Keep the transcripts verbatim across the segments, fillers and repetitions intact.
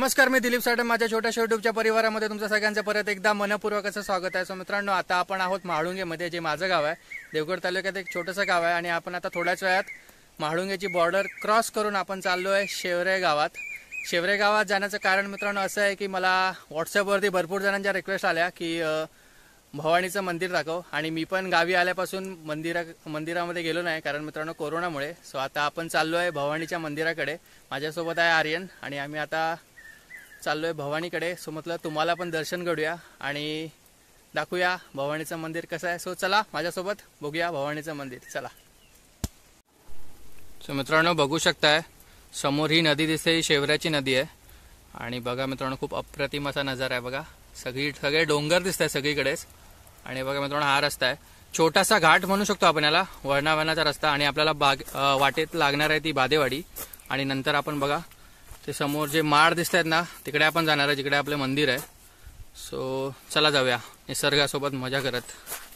नमस्कार, मी दिलीप साठे. माझ्या छोट्याशा युट्यूबच्या परिवारामध्ये तुमचं सगळ्यांचं परत एकदा मनपूर्वक असं स्वागत आहे. सो मित्रांनो, आता आपण आहोत म्हाळुंगेमध्ये, जे माझं गाव आहे. देवगड तालुक्यात एक छोटंसं गाव आहे आणि आपण आता थोड्याच वेळात म्हाळुंगेची बॉर्डर क्रॉस करून आपण चाललो आहे शेवरे गावात. शेवरे गावात जाण्याचं कारण मित्रांनो असं आहे की मला व्हॉट्सअपवरती भरपूर जणांच्या रिक्वेस्ट आल्या की भवानीचं मंदिर दाखव, आणि मी पण गावी आल्यापासून मंदिरा मंदिरामध्ये गेलो नाही, कारण मित्रांनो कोरोनामुळे. सो आता आपण चाललो आहे भवानीच्या मंदिराकडे. माझ्यासोबत आहे आर्यन आणि आम्ही आता चाललो आहे भवानीकडे. सो म्हटलं तुम्हाला पण दर्शन घडूया आणि दाखवूया भवानीचं मंदिर कसं आहे. सो चला माझ्यासोबत बघूया भवानीचं मंदिर, चला. सो मित्रांनो, बघू शकताय समोर ही नदी दिसते, ही शेवऱ्याची नदी आहे. आणि बघा मित्रांनो, खूप अप्रतिम असा नजारा आहे. बघा सगळी सगळे डोंगर दिसत आहे सगळीकडेच. आणि बघा मित्रांनो, हा रस्ता आहे, छोटासा घाट म्हणू शकतो आपण याला, वळणावळणाचा रस्ता. आणि आपल्याला बाग वाटेत लागणार आहे ती बादेवाडी. आणि नंतर आपण बघा ते समोर जे माड दिसत आहेत ना, तिकडे आपण जाणार आहे, जिकडे आपले मंदिर आहे. सो चला जाऊया निसर्गासोबत मजा करत.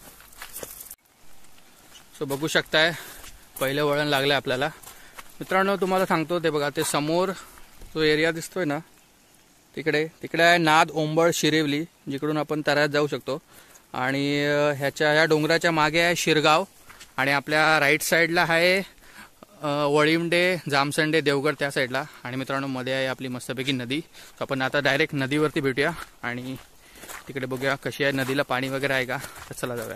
सो बघू शकताय पहिलं वळण लागलं आपल्याला. मित्रांनो तुम्हाला सांगतो, ते बघा ते समोर जो एरिया दिसतोय ना, तिकडे तिकडे आहे नाद ओंबळ शिरेवली, जिकडून आपण तऱ्यात जाऊ शकतो. आणि ह्याच्या ह्या डोंगराच्या मागे आहे शिरगाव. आणि आपल्या राईट साईडला आहे वळिमडे, जामसंडे, देवगड त्या साईडला. आणि मित्रांनो मध्ये आहे आपली मस्तपैकी नदी. सो आपण आता डायरेक्ट नदीवरती भेटूया आणि तिकडे बघूया कशी आहे, नदीला पाणी वगैरे आहे का. तर चला जाऊया.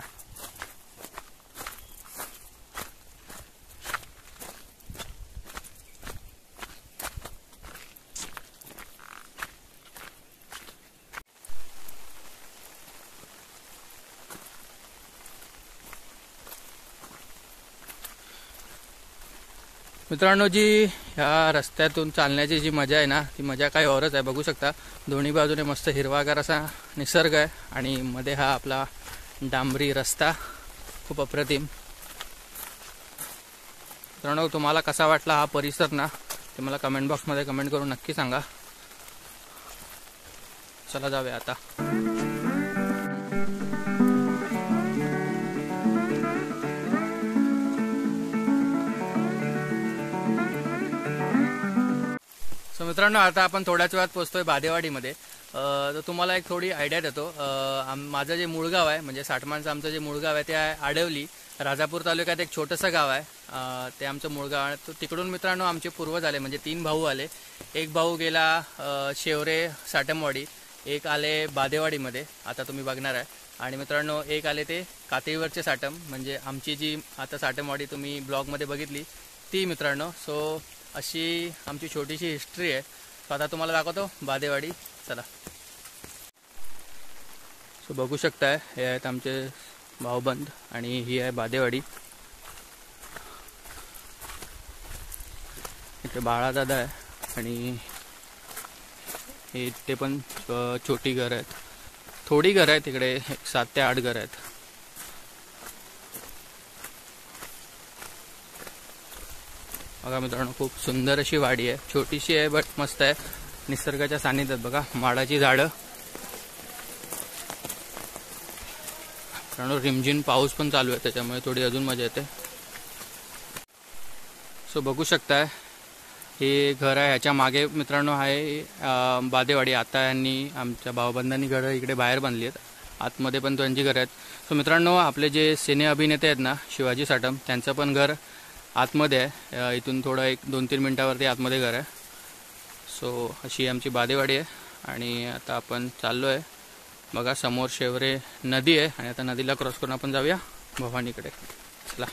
मित्रांनो, जी ह्या रस्त्यातून चालण्याची जी मजा आहे ना, ती मजा काही औरच आहे. बघू शकता दोन्ही बाजूने मस्त हिरवागार असा निसर्ग आहे आणि मध्ये हा आपला डांबरी रस्ता, खूप अप्रतिम. मित्रांनो, तुम्हाला कसा वाटला हा परिसर ना, ते मला कमेंट बॉक्समध्ये कमेंट करून नक्की सांगा. चला जाऊया आता. सो मित्रांनो, आता आपण थोड्याच वेळात पोहोचतोय बादेवाडीमध्ये. तर तुम्हाला एक थोडी आयडिया देतो. माझं जे मूळ गाव आहे, म्हणजे साठमाणचं आमचं जे मूळ गाव आहे ते आहे आडवली, राजापूर तालुक्यात एक छोटंसं गाव आहे. ते आमचं मूळ गाव आहे. तर तिकडून मित्रांनो आमचे पूर्वज आले, म्हणजे तीन भाऊ आले. एक भाऊ गेला शेवरे साटमवाडी, एक आले बादेवाडीमध्ये, आता तुम्ही बघणार आहे. आणि मित्रांनो एक आले ते कातेरीवरचे साटम, म्हणजे आमची जी आता साटमवाडी तुम्ही ब्लॉगमध्ये बघितली ती मित्रांनो. सो अशी आमची छोटीशी हिस्ट्री आहे. सो आता तुम्हाला दाखवतो बादेवाडी, चला. सो बघू शकताय हे आहेत आमचे भाऊबंद आणि ही आहे बादेवाडी. इथे बाळादादा आहे आणि हे ते पण छोटी घर आहेत, थोडी घर आहेत तिकडे, एक सात ते आठ घर आहेत. बघा मित्रांनो, खूप सुंदर अशी वाडी आहे, छोटीशी आहे बट मस्त आहे, निसर्गाच्या सानिध्यात. बघा माडाची झाडं. मित्रांनो रिमझिम पाऊस पण चालू आहे, त्याच्यामुळे थोडी अजून मजा येते. सो बघू शकताय हे घर आहे, ह्याच्या मागे मित्रांनो आहे बादेवाडी. आता यांनी आमच्या भाऊबंधांनी घरं इकडे बाहेर बांधली आहेत, आतमध्ये पण त्यांची घरं आहेत. सो मित्रांनो, आपले जे सिने अभिनेते आहेत ना, शिवाजी साटम, त्यांचं पण घर आतमध्ये आहे. इथून थोडं एक दोन तीन मिनटावरती आतमध्ये घर आहे. सो अशी आमची बादेवाडी आहे. आणि आता आपण चाललो आहे, बघा समोर शेवरे नदी आहे. आणि आता नदीला क्रॉस करून आपण जाऊया भवानीकडे, चला.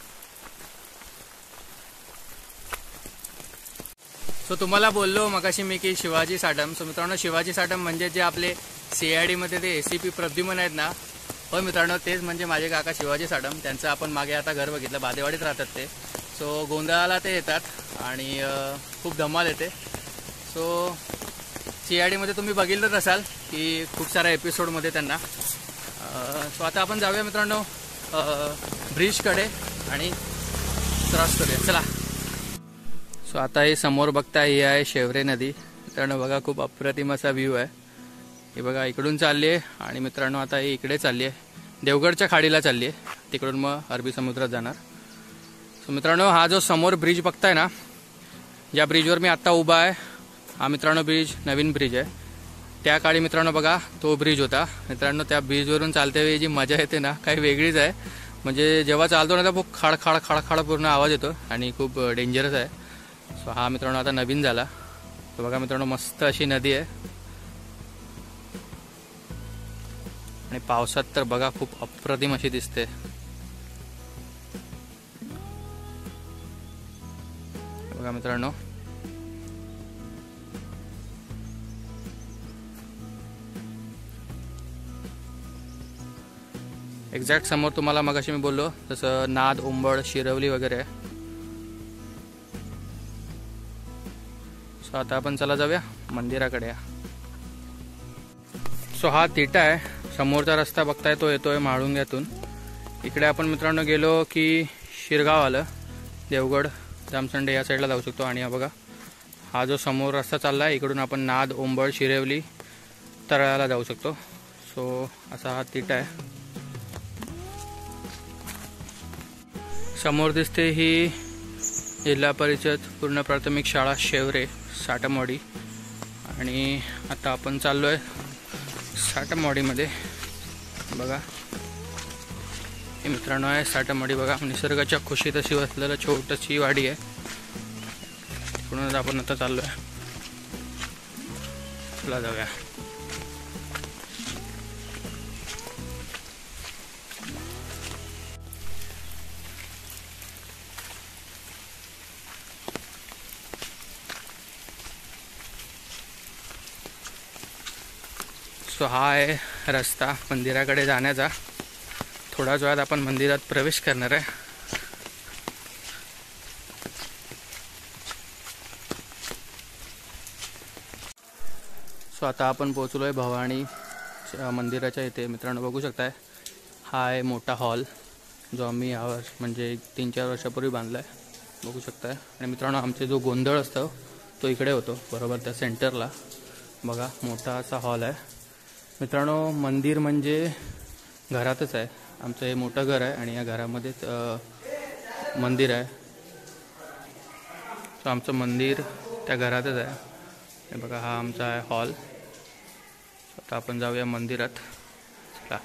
सो तुम्हाला बोललो मगाशी मी की शिवाजी साटम. सो मित्रांनो, शिवाजी साटम म्हणजे जे आपले सी आय डीमध्ये ते ए सी पी प्रद्युमन आहेत ना, हो मित्रांनो, तेच म्हणजे माझे काका शिवाजी साटम. त्यांचं आपण मागे आता घर बघितलं, बादेवाडीत राहतात ते. सो गोंधळाला ते येतात आणि खूप धमाल येते. सो सी आय डीमध्ये तुम्ही बघितलंच असाल की खूप साऱ्या एपिसोडमध्ये त्यांना. सो आता आपण जाऊया मित्रांनो ब्रिजकडे आणि क्रॉस करूया, चला. सो आता हे समोर बघता ही आहे शेवरे नदी. मित्रांनो बघा खूप अप्रतिम असा व्ह्यू आहे. हे बघा इकडून चालली आहे आणि मित्रांनो आता ही इकडे चालली आहे, देवगडच्या खाडीला चालली आहे, तिकडून मग अरबी समुद्रात जाणार. सो मित्रांनो, हा जो समोर ब्रिज बघताय ना, या ब्रिजवर मी आत्ता उभा आहे. हा मित्रांनो ब्रिज नवीन ब्रिज आहे. त्या काळी मित्रांनो बघा तो ब्रिज होता. मित्रांनो त्या ब्रिजवरून चालते वेळी जी मजा येते ना काही वेगळीच आहे. म्हणजे जेव्हा चालतो ना तर खूप खाड खाड खाड खाड पूर्ण आवाज येतो आणि खूप डेंजरस आहे. सो हा मित्रांनो आता नवीन झाला. तो बघा मित्रांनो मस्त अशी नदी आहे आणि पावसात तर बघा खूप अप्रतिम अशी दिसते. बघा मित्रांनो एक्झॅक्ट समोर तुम्हाला मगाशी मी बोललो तसं नाद, उंबड, शिरवली वगैरे आहे. सो आता आपण चला जाऊया मंदिराकडे. सो हा तिटा आहे. समोरचा रस्ता बघताय तो येतोय म्हाळुंग्यातून. इकडे आपण मित्रांनो गेलो की शिरगाव आलं, देवगड, जामसंडे या साईडला जाऊ शकतो. आणि हा बघा हा जो समोर रस्ता चालला आहे इकडून आपण नाद, उंबड, शिरवली, तळाला जाऊ शकतो. सो असा हा तिटा आहे. समोर दिसते ही जिल्हा परिषद पूर्ण प्राथमिक शाळा शेवरे साटमवाडी. आणि आता आपण चाललो आहे साटमवाडीमध्ये. बघा हे मित्रांनो आहे साटमवाडी. बघा निसर्गाच्या खुशीत अशी वसलेलं छोटीशी वाडी आहे. तिकडूनच आपण आता चाललो आहे. चला जाऊया. सो हा आहे रस्ता मंदिराकडे जाण्याचा. थोड्याच वेळात आपण मंदिरात प्रवेश करणार आहे. सो आता आपण पोहोचलो आहे भवानी मंदिराच्या इथे. मित्रांनो बघू शकताय हा आहे मोठा हॉल जो आम्ही यावर म्हणजे तीन चार वर्षापूर्वी बांधला आहे. बघू शकताय. आणि मित्रांनो आमचे जो गोंधळ असतो तो इकडे होतो बरोबर त्या सेंटरला. बघा मोठा असा हॉल आहे. मित्रांनो मंदिर म्हणजे घरातच आहे. आमचं हे मोठं घर आहे आणि या घरामध्येच मंदिर आहे. सो आमचं मंदिर त्या घरातच आहे. हे बघा हा आमचा आहे हॉल. आता आपण जाऊया मंदिरात. चला.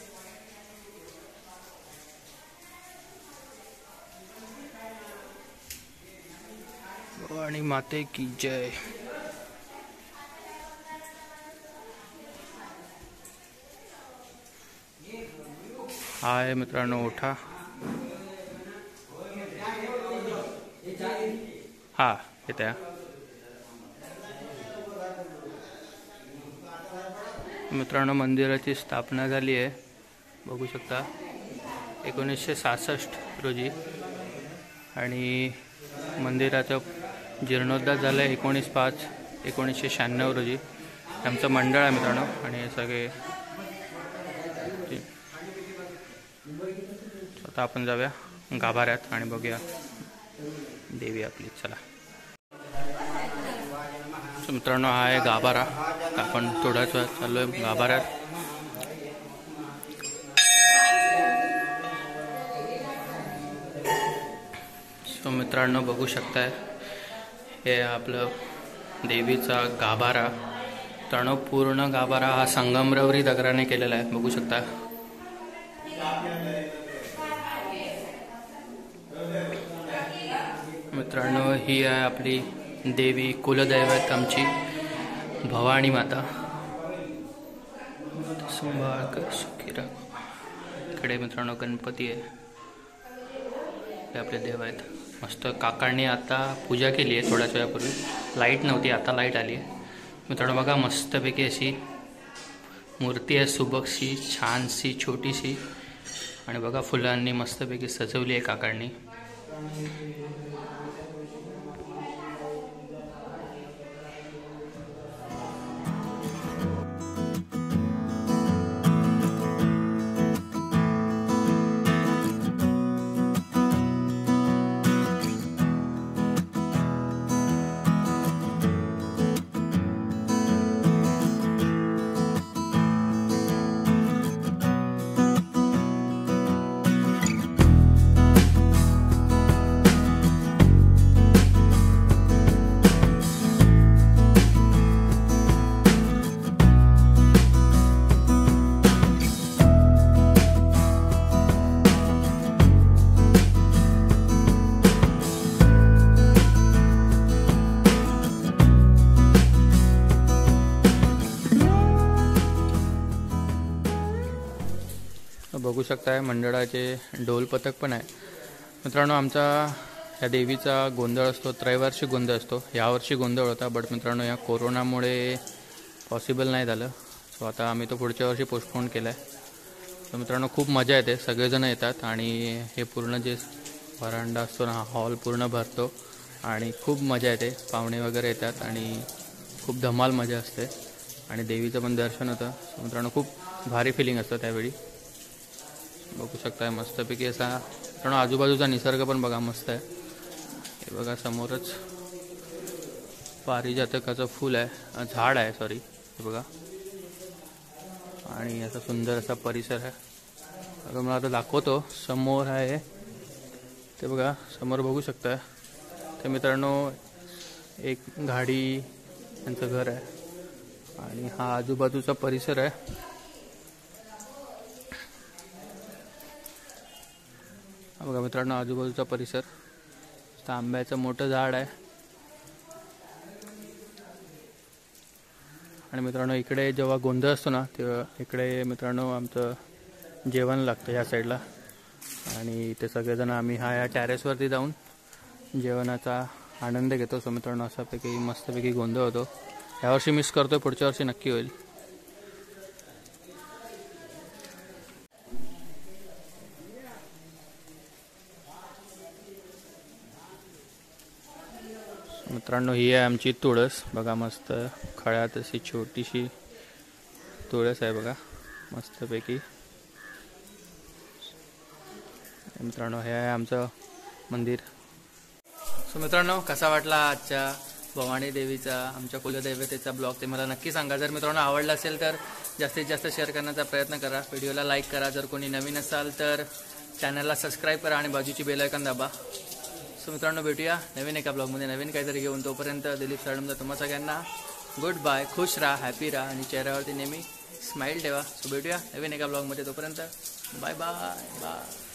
आणि माते की जय. हा आहे मित्रांनो ओठा. हा येते. मित्रांनो मंदिराची स्थापना झाली आहे बघू शकता एकोणीसशे सहासष्ट रोजी. आणि मंदिराचं जीर्णोद्धार झालं आहे एकोणीस पाच एकोणीसशे शहाण्णव रोजी. आमचं मंडळ आहे मित्रांनो. आणि हे सगळे आता आपण जाऊया गाभाऱ्यात आणि बघूया देवी आपली. चला. सो मित्रांनो हा आहे गाभारा. आपण थोड्याच वेळात चाललो आहे गाभाऱ्यात. सो मित्रांनो बघू शकताय हे आपलं देवीचा गाभारा. मित्रांनो पूर्ण गाभारा हा संगमरवरी दगडाने केलेला आहे बघू शकता. मित्रांनो ही आहे आपली देवी कुलदैवत आमची भवानी माता. संभाळ कर सुखी राहा. इकडे मित्रांनो गणपती आहे. हे आपले देव आहेत. मस्त काकांनी आता पूजा केली आहे थोड्याच वेळापूर्वी. लाईट नव्हती आता लाईट आली आहे. मित्रांनो बघा मस्तपैकी अशी मूर्ती आहे सुबकशी छानशी छोटीशी. आणि बघा फुलांनी मस्तपैकी सजवली आहे काकांनी. बघू शकताय मंडळाचे ढोल पथक पण आहे मित्रांनो. आमचा या देवीचा गोंधळ असतो, त्रैवार्षिक गोंधळ असतो. यावर्षी गोंधळ होता बट मित्रांनो या कोरोनामुळे पॉसिबल नाही झालं. सो आता आम्ही तो पुढच्या वर्षी पोस्टपोन केला आहे. तर मित्रांनो खूप मजा येते, सगळेजण येतात आणि हे पूर्ण जे व्हरांडा असतो ना, हा हॉल पूर्ण भरतो आणि खूप मजा येते. पाहुणे वगैरे येतात आणि खूप धमाल मजा असते आणि देवीचं पण दर्शन होतं. सो मित्रांनो खूप भारी फिलिंग असतं त्यावेळी. बघू शकताय मस्तपैकी असा मित्रांनो आजूबाजूचा निसर्ग पण बघा मस्त आहे. हे बघा समोरच पारिजातकाचं फूल आहे, झाड आहे सॉरी, हे बघा. आणि असा सुंदर असा परिसर आहे. आता मला आता दाखवतो. समोर आहे ते बघा, समोर बघू शकता. ते मित्रांनो एक गाडी यांचं घर आहे आणि हा आजूबाजूचा परिसर आहे. हा बघा मित्रांनो आजूबाजूचा परिसर. आंब्याचं मोठं झाड आहे आणि मित्रांनो इकडे जेव्हा गोंधळ असतो ना तेव्हा इकडे मित्रांनो आमचं जेवण लागतं या साईडला आणि ते सगळेजण आम्ही हा या टॅरेसवरती जाऊन जेवणाचा आनंद घेतो. सो मित्रांनो अशापैकी मस्तपैकी गोंधळ होतो. यावर्षी मिस करतोय, पुढच्या वर्षी नक्की होईल. मित्रांनो ही आहे आमची तुळस बघा, मस्त खळ्यात अशी छोटीशी तुळस आहे बघा मस्तपैकी. मित्रांनो हे आहे आमचं मंदिर. सो मित्रांनो कसा वाटला आजच्या भवानी देवीचा आमच्या कुलदैवतेचा ब्लॉग ते मला नक्की सांगा. जर मित्रांनो आवडला असेल तर जास्तीत जास्त शेअर करण्याचा प्रयत्न करा. व्हिडिओला लाईक करा. जर कोणी नवीन असाल तर चॅनलला सबस्क्राईब करा आणि बाजूची बेल आयकॉन दाबा. सो मित्रांनो भेटूया नवीन एका ब्लॉगमध्ये नवीन काहीतरी घेऊन. तोपर्यंत दिलीप साडमचा तुम्हा सगळ्यांना गुड बाय. खुश राहा, हॅपी राहा आणि चेहऱ्यावरती नेहमी स्माईल ठेवा. सो भेटूया नवीन एका ब्लॉगमध्ये. तोपर्यंत बाय बाय बाय.